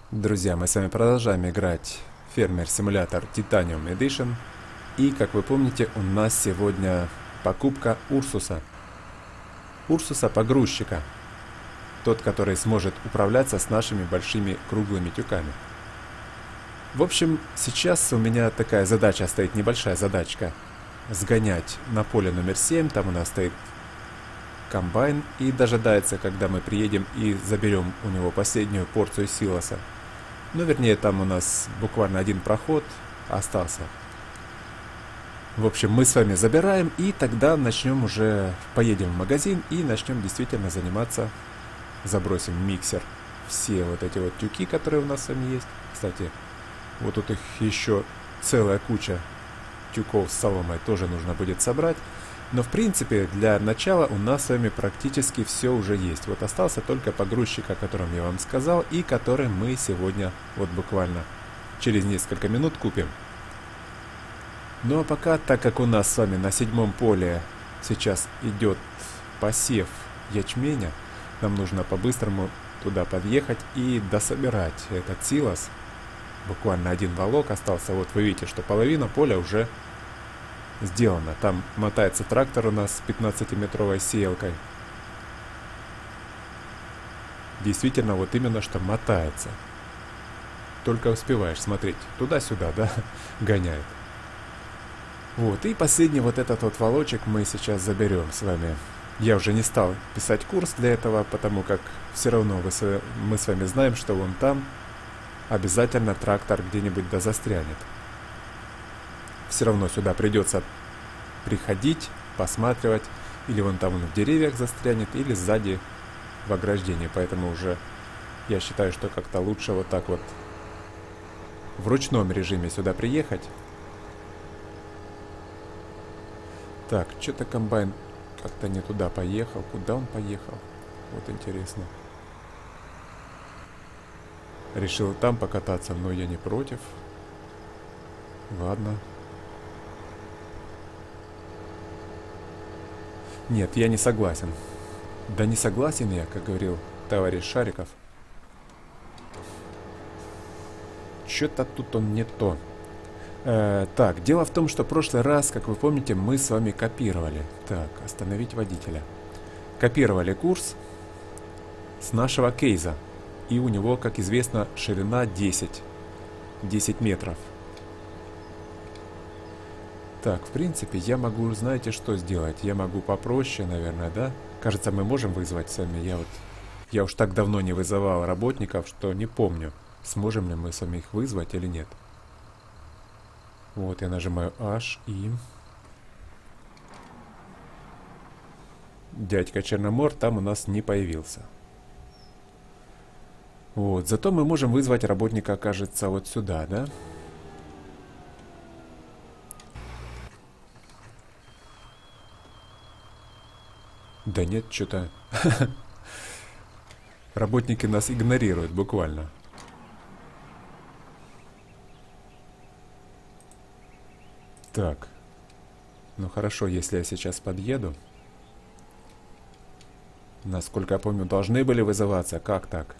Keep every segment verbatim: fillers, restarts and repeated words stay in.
Друзья, мы с вами продолжаем играть Фермер Симулятор Titanium Edition. И, как вы помните, у нас сегодня покупка Урсуса. Урсуса-погрузчика. Тот, который сможет управляться с нашими большими круглыми тюками. В общем, сейчас у меня такая задача стоит, небольшая задачка. Сгонять на поле номер семь, там у нас стоит комбайн, и дожидается, когда мы приедем и заберем у него последнюю порцию силоса. Ну, вернее, там у нас буквально один проход остался. В общем, мы с вами забираем, и тогда начнем уже, поедем в магазин и начнем действительно заниматься. Забросим в миксер все вот эти вот тюки, которые у нас с вами есть. Кстати, вот тут их еще целая куча тюков с соломой тоже нужно будет собрать. Но в принципе для начала у нас с вами практически все уже есть. Вот остался только погрузчик, о котором я вам сказал, и который мы сегодня вот буквально через несколько минут купим. Ну а пока, так как у нас с вами на седьмом поле сейчас идет посев ячменя, нам нужно по-быстрому туда подъехать и дособирать этот силос. Буквально один валок остался. Вот вы видите, что половина поля уже сделано. Там мотается трактор у нас с пятнадцатиметровой сеялкой. Действительно, вот именно что мотается. Только успеваешь смотреть туда-сюда, да, гоняет. Вот, и последний вот этот вот волочек мы сейчас заберем с вами. Я уже не стал писать курс для этого, потому как все равно вы, мы с вами знаем, что вон там обязательно трактор где-нибудь да застрянет. Все равно сюда придется приходить, посматривать, или вон там он в деревьях застрянет, или сзади в ограждении. Поэтому уже я считаю, что как-то лучше вот так вот в ручном режиме сюда приехать. Так, что-то комбайн как-то не туда поехал. Куда он поехал? Вот интересно. Решил там покататься, но я не против. Ладно. Нет, я не согласен. Да не согласен я, как говорил товарищ Шариков. Что-то тут он не то. Э, так, дело в том, что в прошлый раз, как вы помните, мы с вами копировали. Так, остановить водителя. Копировали курс с нашего кейза. И у него, как известно, ширина десять. десять метров. Так, в принципе, я могу, знаете, что сделать? Я могу попроще, наверное, да? Кажется, мы можем вызвать сами. Я вот, я уж так давно не вызывал работников, что не помню, сможем ли мы сами их вызвать или нет. Вот, я нажимаю H и... Дядька Черномор там у нас не появился. Вот, зато мы можем вызвать работника, кажется, вот сюда, да? Да нет, что-то... Работники нас игнорируют буквально. Так. Ну хорошо, если я сейчас подъеду. Насколько я помню, должны были вызываться. Как так?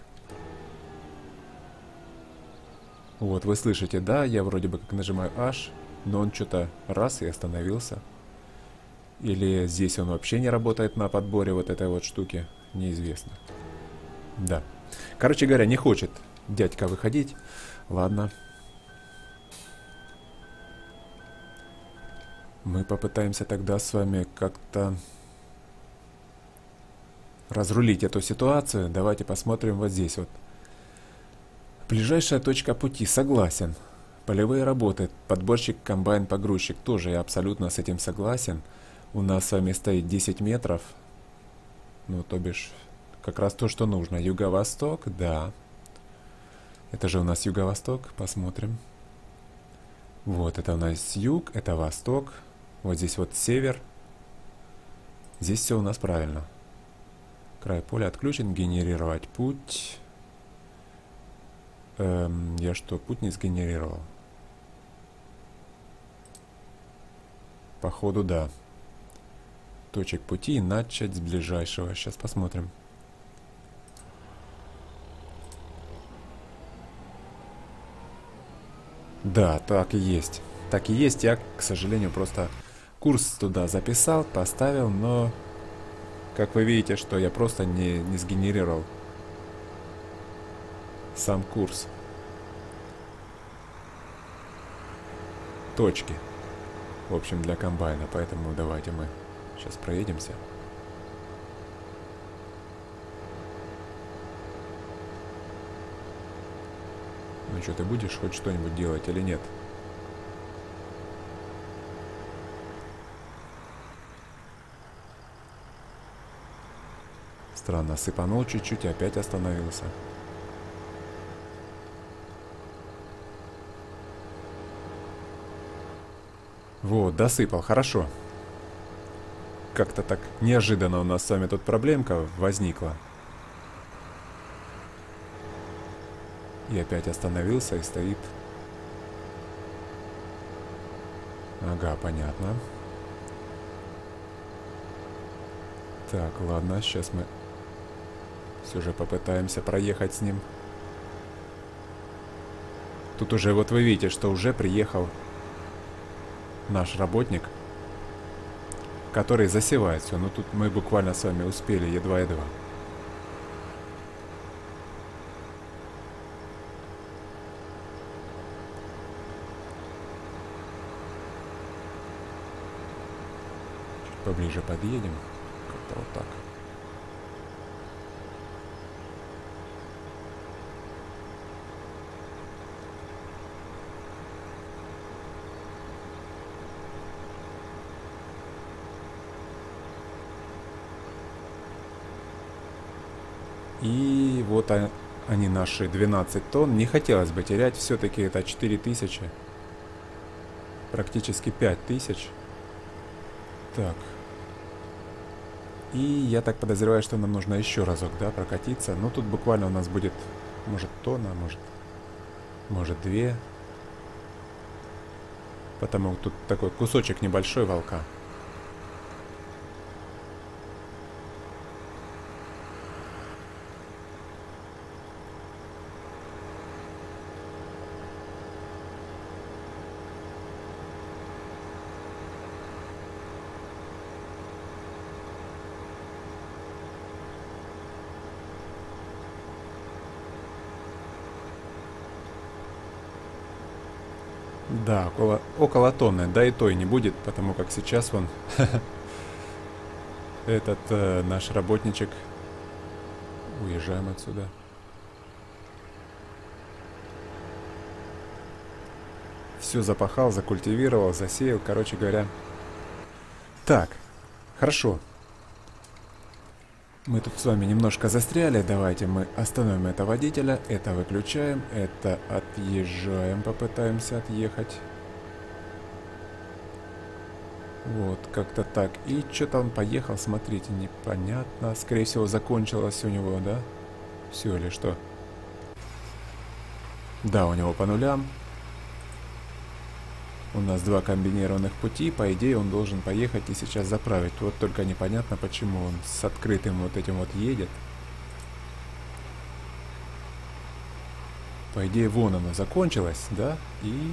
Вот, вы слышите, да? Я вроде бы как нажимаю H, но он что-то раз и остановился. Или здесь он вообще не работает на подборе вот этой вот штуки. Неизвестно. Да. Короче говоря, не хочет дядька выходить. Ладно. Мы попытаемся тогда с вами как-то разрулить эту ситуацию. Давайте посмотрим вот здесь вот. Ближайшая точка пути. Согласен. Полевые работы. Подборщик, комбайн, погрузчик. Тоже я абсолютно с этим согласен. У нас с вами стоит десять метров. Ну, то бишь, как раз то, что нужно. Юго-восток, да. Это же у нас юго-восток. Посмотрим. Вот, это у нас юг, это восток. Вот здесь вот север. Здесь все у нас правильно. Край поля отключен. Генерировать путь. Эм, я что, путь не сгенерировал? Походу, да. Точек пути начать с ближайшего. Сейчас посмотрим. Да, так и есть. Так и есть. Я, к сожалению, просто курс туда записал, поставил, но... Как вы видите, что я просто не, не сгенерировал сам курс. Точки. В общем, для комбайна. Поэтому давайте мы сейчас проедемся. Ну что, ты будешь хоть что-нибудь делать или нет? Странно, сыпанул чуть-чуть и опять остановился. Вот, досыпал, хорошо. Как-то так неожиданно у нас с вами тут проблемка возникла. И опять остановился и стоит. Ага, понятно. Так, ладно, сейчас мы все же попытаемся проехать с ним. Тут уже, вот вы видите, что уже приехал наш работник, который засевает все. Ну тут мы буквально с вами успели едва-едва. Чуть поближе подъедем. Как-то вот так. И вот они, наши двенадцать тонн. Не хотелось бы терять, все-таки это четыре тысячи. Практически пять тысяч. Так. И я так подозреваю, что нам нужно еще разок, да, прокатиться. Ну, тут буквально у нас будет, может, тонна, может, может, две. Потому тут такой кусочек небольшой волка. Да, около, около тонны, да и то и не будет, потому как сейчас вон этот э, наш работничек. Уезжаем отсюда. Все запахал, закультивировал, засеял, короче говоря. Так, хорошо. Мы тут с вами немножко застряли. Давайте мы остановим это водителя. Это выключаем. Это отъезжаем. Попытаемся отъехать. Вот, как-то так. И что-то он поехал, смотрите, непонятно. Скорее всего, закончилось у него, да? Все или что? Да, у него по нулям. У нас два комбинированных пути. По идее, он должен поехать и сейчас заправить. Вот только непонятно, почему он с открытым вот этим вот едет. По идее, вон оно закончилось, да? И...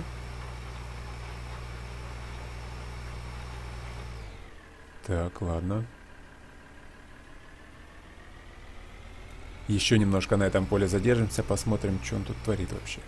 Так, ладно. Еще немножко на этом поле задержимся, посмотрим, что он тут творит вообще.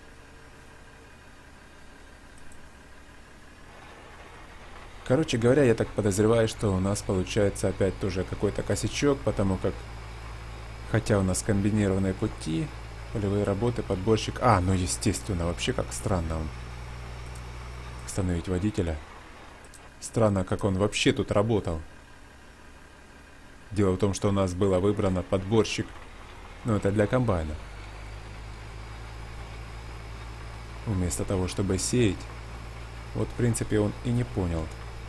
Короче говоря, я так подозреваю, что у нас получается опять тоже какой-то косячок, потому как, хотя у нас комбинированные пути, полевые работы, подборщик... А, ну естественно, вообще как странно он. Остановить водителя. Странно, как он вообще тут работал. Дело в том, что у нас было выбрано подборщик, ну это для комбайна. Вместо того, чтобы сеять, вот в принципе он и не понял,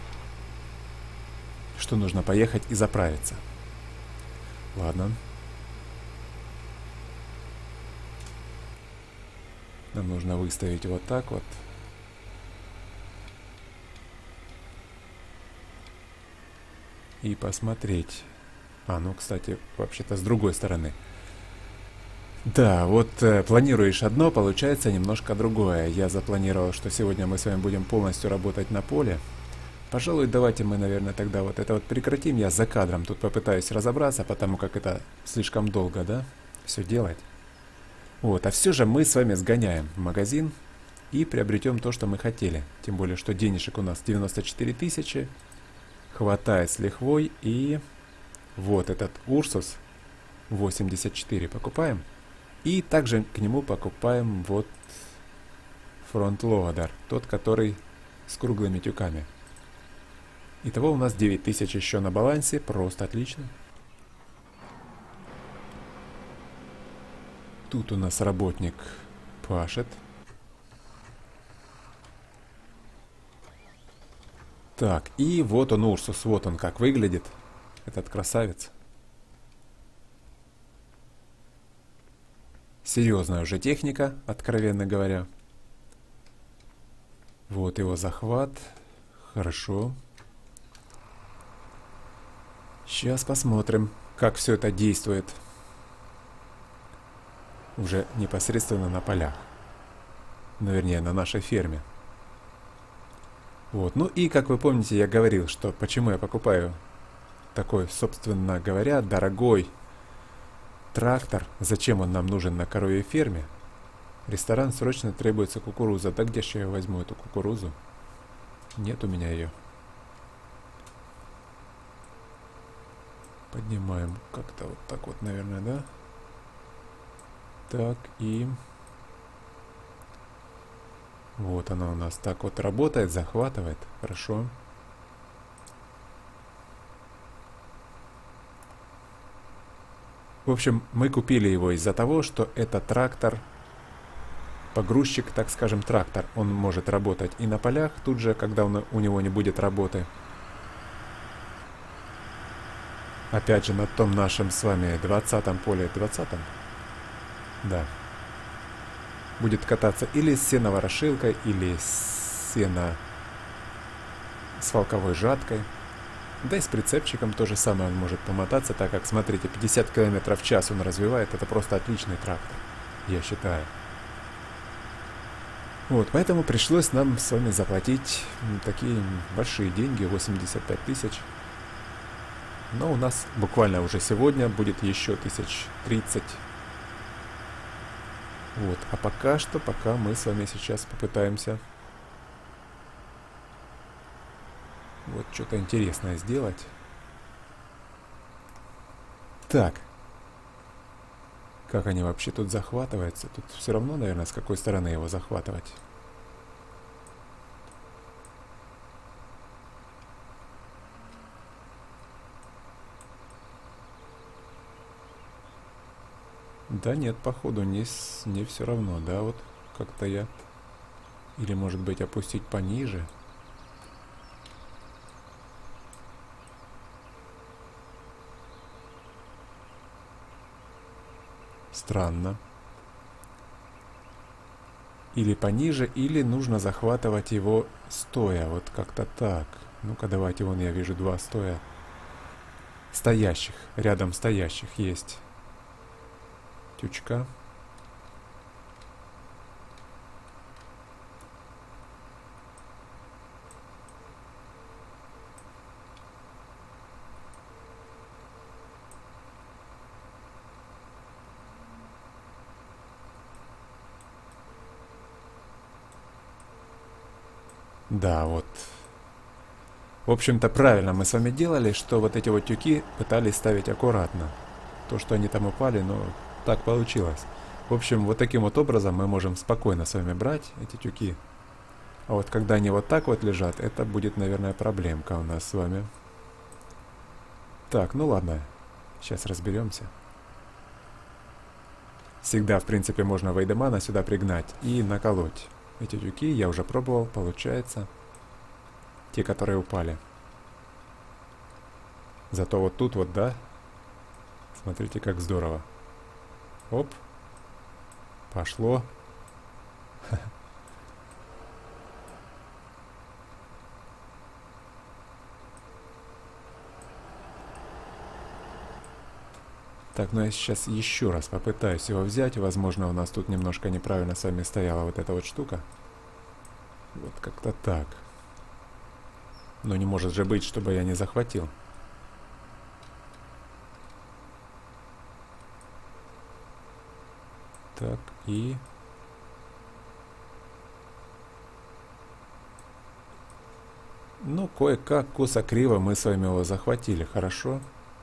что нужно поехать и заправиться. Ладно. Нам нужно выставить вот так вот. И посмотреть. А, ну, кстати, вообще-то с другой стороны. Да, вот э, планируешь одно, получается немножко другое. Я запланировал, что сегодня мы с вами будем полностью работать на поле. Пожалуй, давайте мы, наверное, тогда вот это вот прекратим. Я за кадром тут попытаюсь разобраться, потому как это слишком долго, да, все делать. Вот, а все же мы с вами сгоняем в магазин и приобретем то, что мы хотели. Тем более, что денежек у нас девяносто четыре тысячи. Хватает с лихвой. И вот этот Урсус восемьдесят четыре покупаем. И также к нему покупаем вот фронтлоадер, тот, который с круглыми тюками. Итого у нас девять тысяч еще на балансе, просто отлично. Тут у нас работник пашет. Так, и вот он Урсус, вот он как выглядит, этот красавец. Серьезная уже техника, откровенно говоря. Вот его захват. Хорошо. Сейчас посмотрим, как все это действует. Уже непосредственно на полях. Ну, вернее, на нашей ферме. Вот. Ну и, как вы помните, я говорил, что почему я покупаю такой, собственно говоря, дорогой трактор. Зачем он нам нужен на коровьей ферме? Ресторан срочно требуется кукуруза. Да где же я возьму эту кукурузу? Нет у меня ее. Поднимаем как-то вот так вот, наверное, да? Так, и... Вот она у нас так вот работает, захватывает. Хорошо. В общем, мы купили его из-за того, что это трактор, погрузчик, так скажем, трактор. Он может работать и на полях тут же, когда он, у него не будет работы. Опять же, на том нашем с вами двадцатом поле, двадцатом, да, будет кататься или с сеново-рошилкой, или с сено с волковой жаткой. Да и с прицепчиком то же самое он может помотаться, так как, смотрите, пятьдесят километров в час он развивает. Это просто отличный трактор, я считаю. Вот, поэтому пришлось нам с вами заплатить такие большие деньги, восемьдесят пять тысяч. Но у нас буквально уже сегодня будет еще тысяч тридцать. Вот, а пока что, пока мы с вами сейчас попытаемся вот что-то интересное сделать. Так. Как они вообще тут захватываются? Тут все равно, наверное, с какой стороны его захватывать. Да нет, походу, не, с... не все равно, да, вот как-то я... Или, может быть, опустить пониже? Странно. Или пониже, или нужно захватывать его стоя, вот как-то так. Ну-ка, давайте, вон я вижу два стоя. Стоящих, рядом стоящих есть. Тючка. Да, вот. В общем-то, правильно мы с вами делали, что вот эти вот тюки пытались ставить аккуратно. То, что они там упали, но так получилось. В общем, вот таким вот образом мы можем спокойно с вами брать эти тюки. А вот когда они вот так вот лежат, это будет, наверное, проблемка у нас с вами. Так, ну ладно. Сейчас разберемся. Всегда, в принципе, можно Вейдемана сюда пригнать и наколоть. Эти тюки я уже пробовал, получается. Те, которые упали. Зато вот тут вот, да? Смотрите, как здорово. Оп. Пошло. Так, ну я сейчас еще раз попытаюсь его взять. Возможно, у нас тут немножко неправильно с вами стояла вот эта вот штука. Вот как-то так. Но не может же быть, чтобы я не захватил. Так, и... Ну, кое-как, косо-криво мы с вами его захватили, хорошо.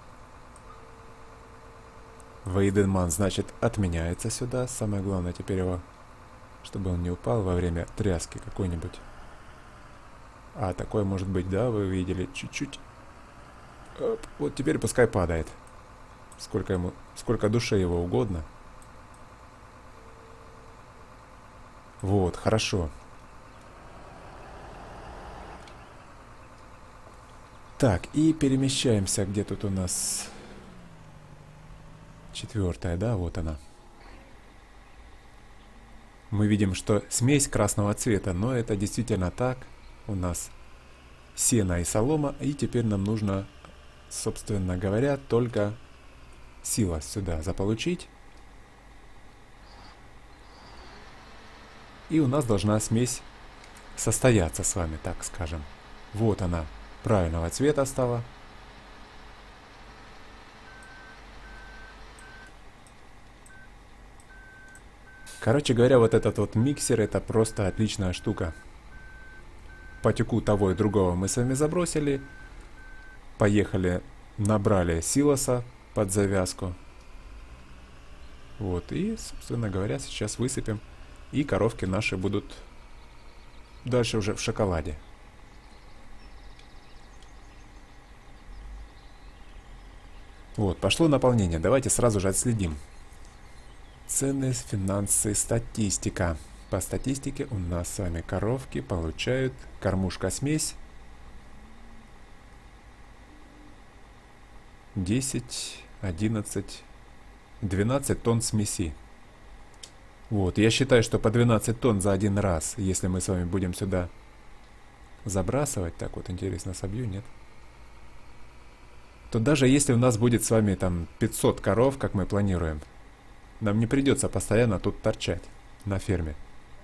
Вейденман, значит, отменяется сюда. Самое главное теперь его, чтобы он не упал во время тряски какой-нибудь. А, такое может быть, да, вы видели, чуть-чуть. Оп, вот теперь пускай падает. Сколько ему, сколько душе его угодно. Вот, хорошо. Так, и перемещаемся, где тут у нас четвертая, да, вот она. Мы видим, что смесь красного цвета, но это действительно так. У нас сено и солома, и теперь нам нужно, собственно говоря, только силос сюда заполучить. И у нас должна смесь состояться с вами, так скажем. Вот она, правильного цвета стала. Короче говоря, вот этот вот миксер — это просто отличная штука. По тюку того и другого мы с вами забросили. Поехали, набрали силоса под завязку. Вот, и, собственно говоря, сейчас высыпем. И коровки наши будут дальше уже в шоколаде. Вот, пошло наполнение. Давайте сразу же отследим. Цены, финансы, статистика. По статистике у нас с вами коровки получают кормушка-смесь десять, одиннадцать, двенадцать тонн смеси. Вот, я считаю, что по двенадцать тонн за один раз, если мы с вами будем сюда забрасывать, так вот интересно, собью, нет? То даже если у нас будет с вами там пятьсот коров, как мы планируем, нам не придется постоянно тут торчать на ферме.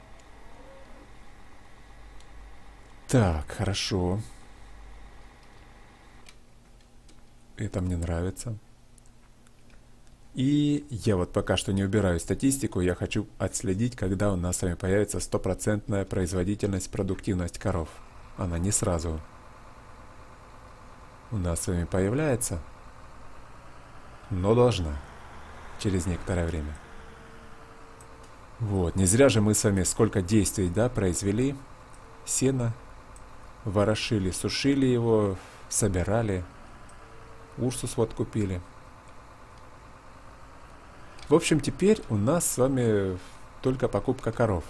Так, хорошо. Это мне нравится. И я вот пока что не убираю статистику, я хочу отследить, когда у нас с вами появится стопроцентная производительность, продуктивность коров. Она не сразу у нас с вами появляется, но должна через некоторое время. Вот, не зря же мы с вами сколько действий, да, произвели. Сено ворошили, сушили его, собирали. Урсус вот купили. В общем, теперь у нас с вами только покупка коров.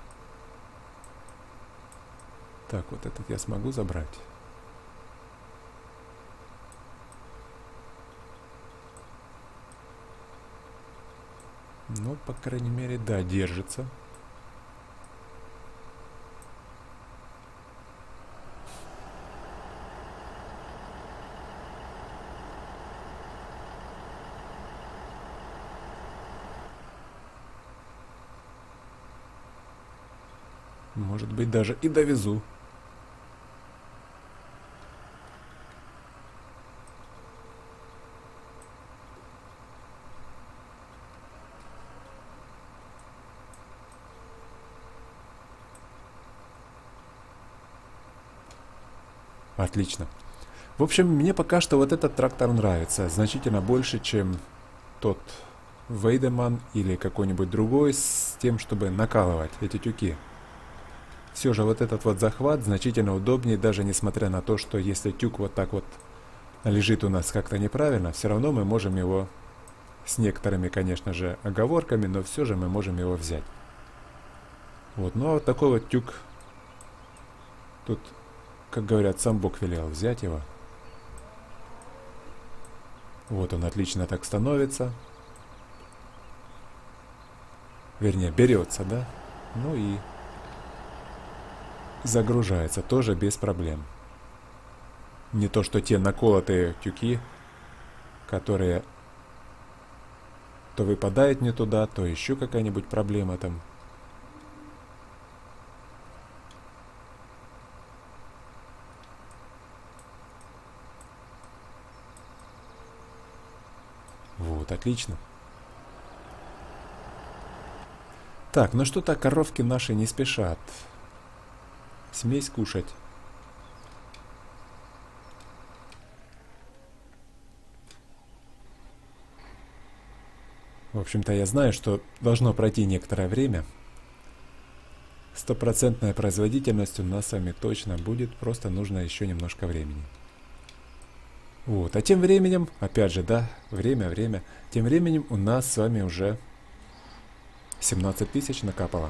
Так, вот этот я смогу забрать. Ну, по крайней мере, да, держится. Может быть, даже и довезу. Отлично. В общем, мне пока что вот этот трактор нравится. Значительно больше, чем тот Вейдеман или какой-нибудь другой, с тем, чтобы накалывать эти тюки. Все же вот этот вот захват значительно удобнее, даже несмотря на то, что если тюк вот так вот лежит у нас как-то неправильно, все равно мы можем его, с некоторыми, конечно же, оговорками, но все же мы можем его взять. Вот, ну а вот такой вот тюк, тут, как говорят, сам Бог велел взять его. Вот он отлично так становится. Вернее, берется, да? Ну и загружается тоже без проблем. Не то, что те наколотые тюки, которые То выпадает не туда, то еще какая-нибудь проблема там. Вот, отлично. Так, ну что-то коровки наши не спешат. Смесь кушать. В общем-то, я знаю, что должно пройти некоторое время. Стопроцентная производительность у нас с вами точно будет, просто нужно еще немножко времени. Вот, а тем временем, опять же, да, время, время, тем временем у нас с вами уже семнадцать тысяч накапало.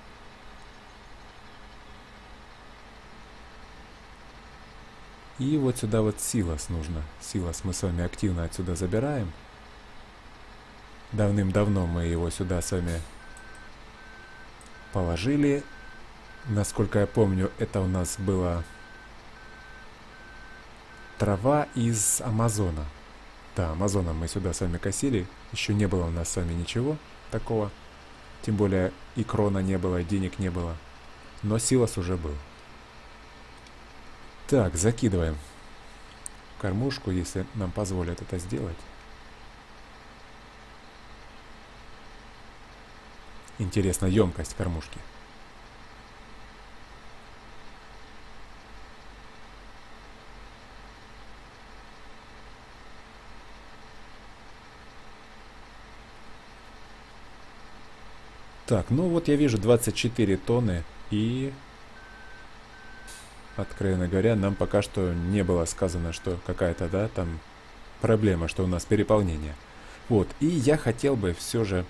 И вот сюда вот силос нужно. Силос мы с вами активно отсюда забираем. Давным-давно мы его сюда с вами положили. Насколько я помню, это у нас была трава из Амазона. Да, Амазоном мы сюда с вами косили. Еще не было у нас с вами ничего такого. Тем более и крона не было, и денег не было. Но силос уже был. Так, закидываем в кормушку, если нам позволят это сделать. Интересна емкость кормушки. Так, ну вот я вижу двадцать четыре тонны, и, откровенно говоря, нам пока что не было сказано, что какая-то, да, там проблема, что у нас переполнение. Вот, и я хотел бы все же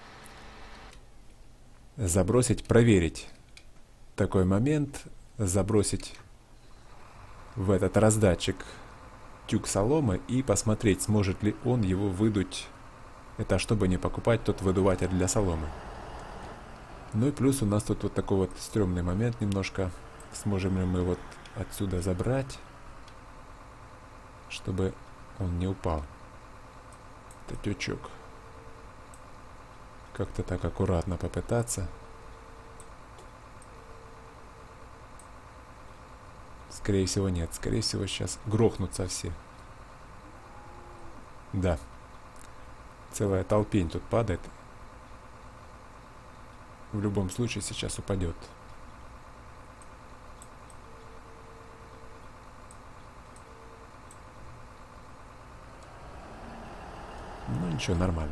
забросить, проверить такой момент, забросить в этот раздатчик тюк соломы и посмотреть, сможет ли он его выдуть. Это чтобы не покупать тот выдуватель для соломы. Ну и плюс у нас тут вот такой вот стрёмный момент немножко. Сможем ли мы вот отсюда забрать, чтобы он не упал. Это тючок. Как-то так аккуратно попытаться. Скорее всего нет. Скорее всего сейчас грохнутся все. Да. Целая толпень тут падает. В любом случае сейчас упадет. Ну ничего, нормально.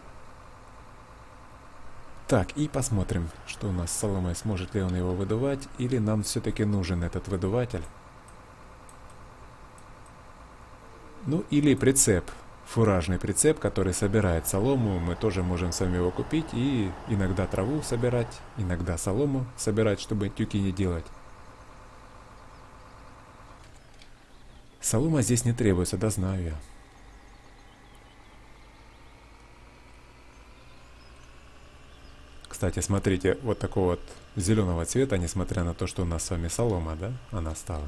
Так, и посмотрим, что у нас с соломой, сможет ли он его выдувать, или нам все-таки нужен этот выдуватель. Ну, или прицеп, фуражный прицеп, который собирает солому, мы тоже можем с вами его купить и иногда траву собирать, иногда солому собирать, чтобы тюки не делать. Солома здесь не требуется, да, знаю я. Кстати, смотрите, вот такого вот зеленого цвета, несмотря на то, что у нас с вами солома, да, она стала.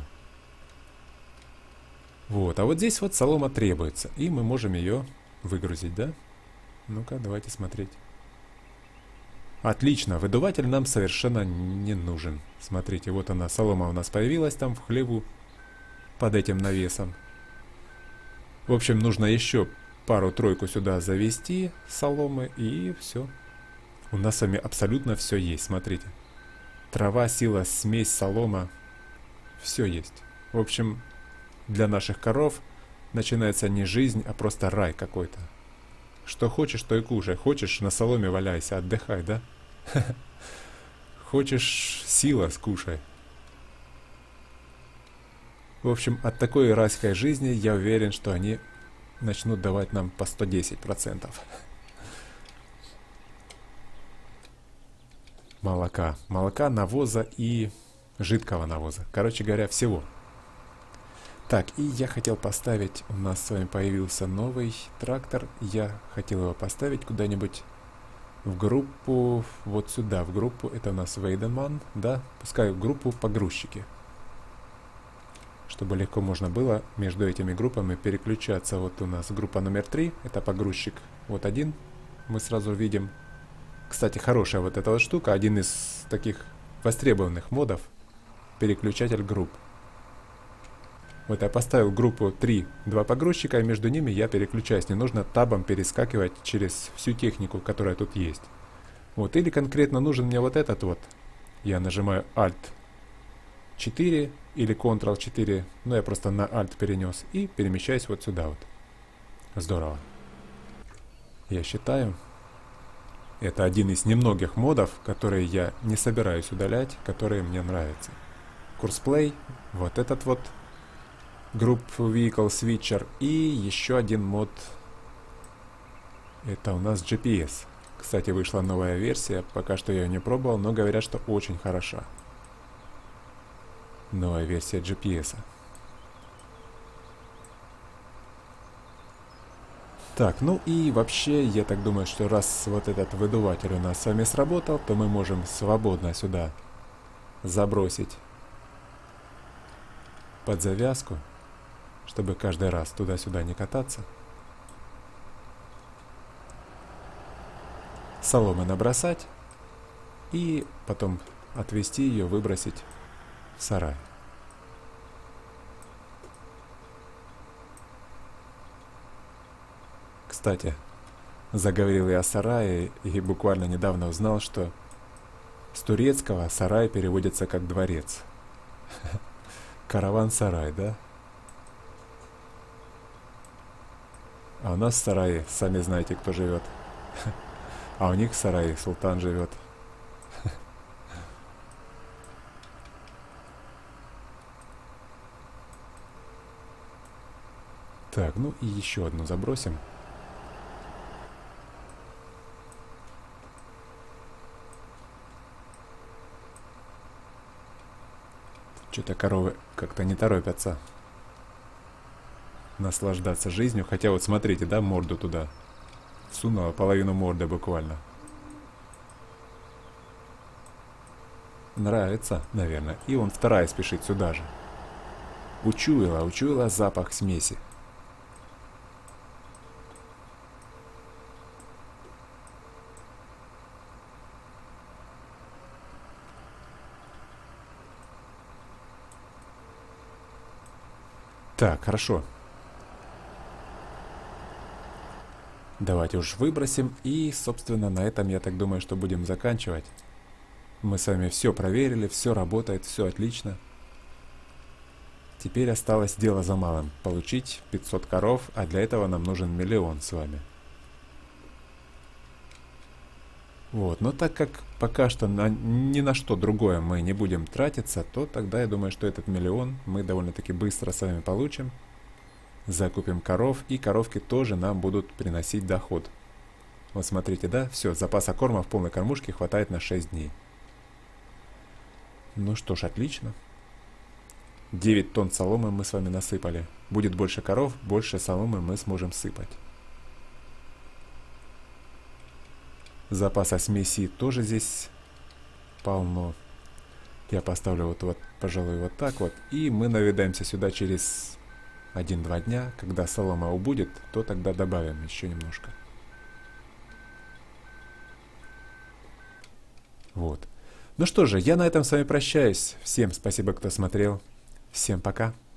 Вот, а вот здесь вот солома требуется, и мы можем ее выгрузить, да? Ну-ка, давайте смотреть. Отлично, выдуватель нам совершенно не нужен. Смотрите, вот она, солома у нас появилась там в хлеву, под этим навесом. В общем, нужно еще пару-тройку сюда завести соломы, и все. У нас с вами абсолютно все есть, смотрите. Трава, сила, смесь, солома. Все есть. В общем, для наших коров начинается не жизнь, а просто рай какой-то. Что хочешь, то и кушай. Хочешь, на соломе валяйся, отдыхай, да? Хочешь, сила, скушай. В общем, от такой райской жизни я уверен, что они начнут давать нам по сто десять процентов. Молока. Молока, навоза и жидкого навоза. Короче говоря, всего. Так, и я хотел поставить, у нас с вами появился новый трактор. Я хотел его поставить куда-нибудь в группу, вот сюда, в группу, это у нас Вейденман, да, пускай в группу погрузчики. Чтобы легко можно было между этими группами переключаться. Вот у нас группа номер три, это погрузчик, вот один мы сразу видим. Кстати, хорошая вот эта вот штука, один из таких востребованных модов, переключатель групп. Вот я поставил группу три, два погрузчика, и между ними я переключаюсь. Не нужно табом перескакивать через всю технику, которая тут есть. Вот, или конкретно нужен мне вот этот вот. Я нажимаю Alt четыре или Ctrl четыре, но я просто на Alt перенес и перемещаюсь вот сюда вот. Здорово. Я считаю, это один из немногих модов, которые я не собираюсь удалять, которые мне нравятся. Курсплей, вот этот вот Group Vehicle Switcher и еще один мод. Это у нас джи пи эс. Кстати, вышла новая версия, пока что я ее не пробовал, но говорят, что очень хороша. Новая версия джи пи эс. Так, ну и вообще, я так думаю, что раз вот этот выдуватель у нас с вами сработал, то мы можем свободно сюда забросить под завязку, чтобы каждый раз туда-сюда не кататься. Соломы набросать и потом отвести ее, выбросить в сарай. Кстати, заговорил я о сарае и буквально недавно узнал, что с турецкого сарай переводится как дворец. Караван-сарай, да? А у нас в сарае, сами знаете, кто живет. А у них в сарае султан живет. Так, ну и еще одну забросим. Что-то коровы как-то не торопятся наслаждаться жизнью. Хотя вот смотрите, да, морду туда. Сунула половину морды буквально. Нравится, наверное. И он вторая спешит сюда же. Учуяла, учуяла запах смеси. Так, хорошо. Давайте уж выбросим. И, собственно, на этом, я так думаю, что будем заканчивать. Мы с вами все проверили, все работает, все отлично. Теперь осталось дело за малым. Получить пятьсот коров, а для этого нам нужен миллион с вами. Вот, но так как пока что на, ни на что другое мы не будем тратиться, то тогда я думаю, что этот миллион мы довольно-таки быстро с вами получим. Закупим коров, и коровки тоже нам будут приносить доход. Вот смотрите, да, все, запаса корма в полной кормушке хватает на шесть дней. Ну что ж, отлично. девять тонн соломы мы с вами насыпали. Будет больше коров, больше соломы мы сможем сыпать. Запаса смеси тоже здесь полно. Я поставлю вот, вот, пожалуй, вот так вот. И мы наведаемся сюда через один-два дня. Когда солома убудет, то тогда добавим еще немножко. Вот. Ну что же, я на этом с вами прощаюсь. Всем спасибо, кто смотрел. Всем пока.